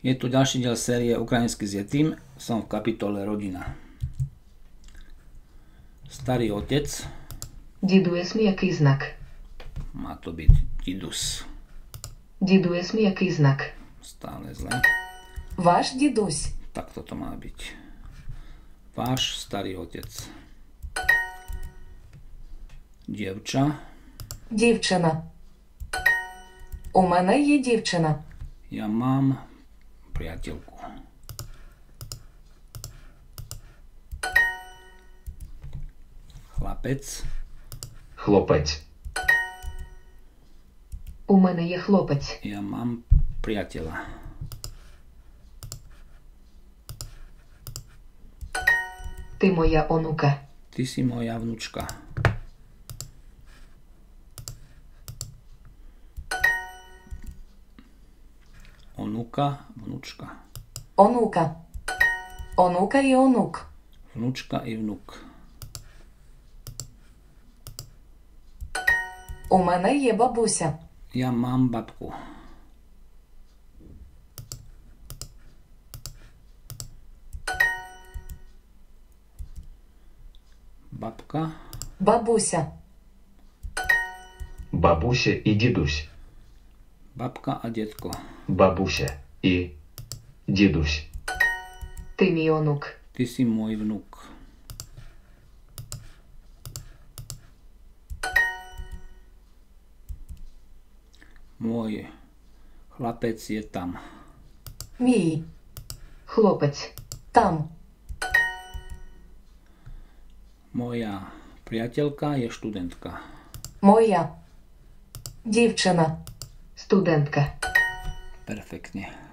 Je tu ďalší diel série Ukrajinsky s Yetim. Som v kapitole Rodina. Starý otec. Дідусь м'який знак. Má to byť didus. Дідусь м'який знак. Stále zle. Ваш дідусь. Tak toto má byť. Váš starý otec. Dievča. Дівчина. У мене є дівчина. Ja mám priateľku. Chlapec. Хлопець. У мене є хлопець. Ja mám priateľa. Ти моя онука. Ty si moja vnúčka. Onúka, vnúčka. Онука. Онука і онук. Vnúčka i vnúk. У мене є бабуся. Ja mám babku. Babka. Бабуся. Бабуся і дідусь. Babka a detko. Бабуся і дідусь. Ти мій онук. Ty si môj vnúk. Môj chlapec je tam. Мій. Хлопець. Там. Moja priateľka je študentka. Моя. Дівчина. Студентка. Perfektne.